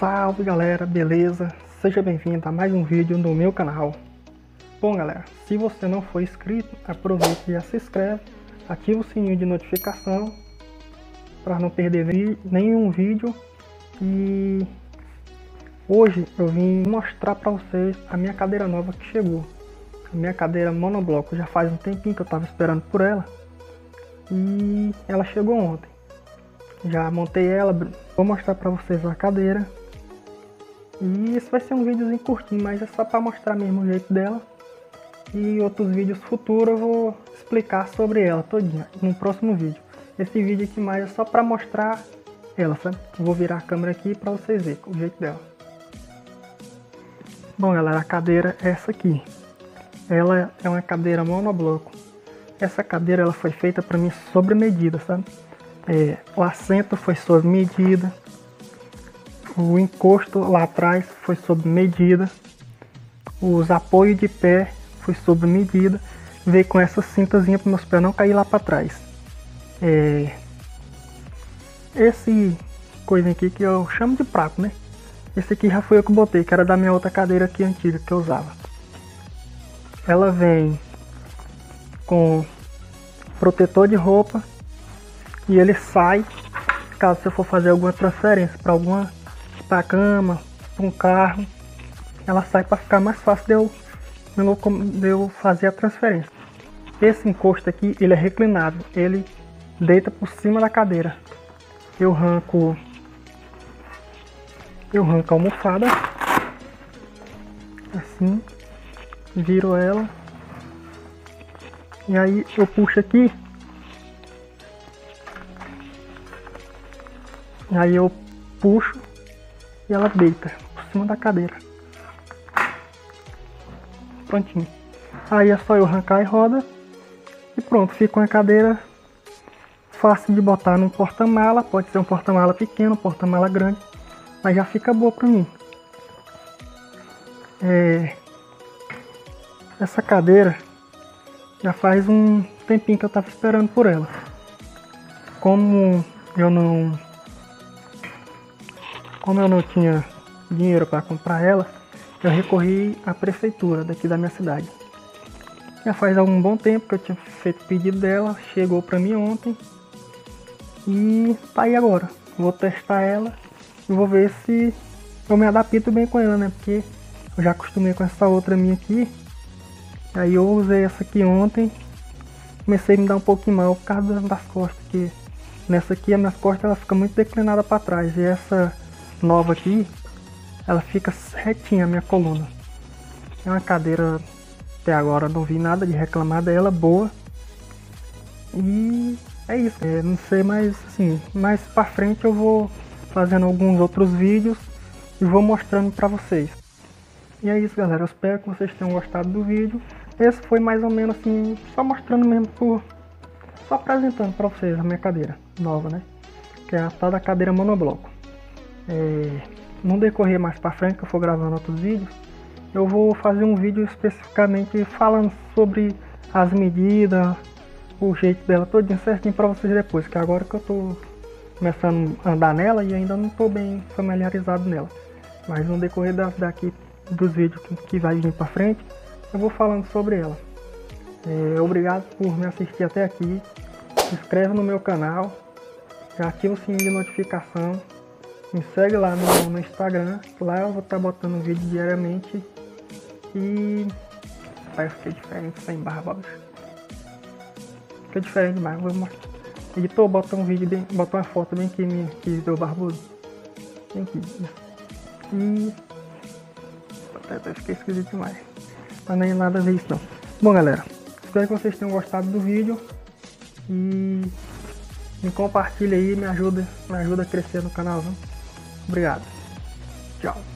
Salve galera, beleza? Seja bem-vindo a mais um vídeo no meu canal. Bom galera, se você não for inscrito, aproveite e já se inscreve, ativa o sininho de notificação para não perder nenhum vídeo. E hoje eu vim mostrar para vocês a minha cadeira nova que chegou. A minha cadeira monobloco, já faz um tempinho que eu estava esperando por ela e ela chegou ontem. Já montei ela, vou mostrar para vocês a cadeira. E esse vai ser um videozinho curtinho, mas é só para mostrar mesmo o jeito dela. E outros vídeos futuros eu vou explicar sobre ela todinha no próximo vídeo. Esse vídeo aqui mais é só para mostrar ela, sabe? Vou virar a câmera aqui para vocês verem o jeito dela. Bom galera, a cadeira é essa aqui. Ela é uma cadeira monobloco. Essa cadeira ela foi feita para mim sobre medida, sabe? O assento foi sob medida. O encosto lá atrás foi sob medida. Os apoios de pé foi sob medida. Veio com essa cintazinha para meus pés não cair lá para trás. Esse coisa aqui que eu chamo de prato, né? Esse aqui já foi eu que botei, que era da minha outra cadeira aqui antiga que eu usava. Ela vem com protetor de roupa e ele sai caso você for fazer alguma transferência para a cama, para um carro. Ela sai para ficar mais fácil de eu fazer a transferência. Esse encosto aqui ele é reclinável, ele deita por cima da cadeira. Eu arranco a almofada assim, viro ela e aí eu puxo aqui, e aí eu puxo e ela deita por cima da cadeira. Prontinho. Aí é só eu arrancar e roda e pronto, fica uma cadeira fácil de botar num porta-mala. Pode ser um porta-mala pequeno, um porta-mala grande, mas já fica boa pra mim. Essa cadeira já faz um tempinho que eu tava esperando por ela. Como eu não tinha dinheiro para comprar ela, eu recorri à prefeitura daqui da minha cidade. Já faz algum bom tempo que eu tinha feito pedido dela, chegou para mim ontem e tá aí agora. Vou testar ela e vou ver se eu me adapto bem com ela, né? Porque eu já acostumei com essa outra minha aqui. Aí eu usei essa aqui ontem, comecei a me dar um pouquinho mal por causa das costas, que nessa aqui as minhas costas ela fica muito declinada para trás, e essa nova aqui ela fica retinha a minha coluna. É uma cadeira, até agora não vi nada de reclamar dela, boa. E é isso, não sei, mais assim, mais para frente eu vou fazendo alguns outros vídeos e vou mostrando para vocês. E é isso galera, eu espero que vocês tenham gostado do vídeo. Esse foi mais ou menos assim, só mostrando mesmo, só apresentando para vocês a minha cadeira nova, né? Que é a tal da cadeira monobloco. No decorrer mais para frente, que eu for gravando outros vídeos, eu vou fazer um vídeo especificamente falando sobre as medidas, o jeito dela todinho certinho para vocês depois, que agora que eu tô começando a andar nela e ainda não tô bem familiarizado nela. Mas no decorrer daqui dos vídeos que vai vir para frente, eu vou falando sobre ela. Obrigado por me assistir até aqui. Se inscreve no meu canal, já ativa o sininho de notificação. Me segue lá no Instagram, lá eu vou estar botando vídeo diariamente. E parece que é diferente sem barba. Fica diferente demais, vou mostrar. Editor, bota um vídeo bem, bota uma foto bem que deu barbudo. Bem aqui. E até fiquei esquisito demais. Mas nem nada a ver isso não. Bom galera, espero que vocês tenham gostado do vídeo. E me compartilha aí, me ajuda a crescer no canal, viu? Obrigado. Tchau.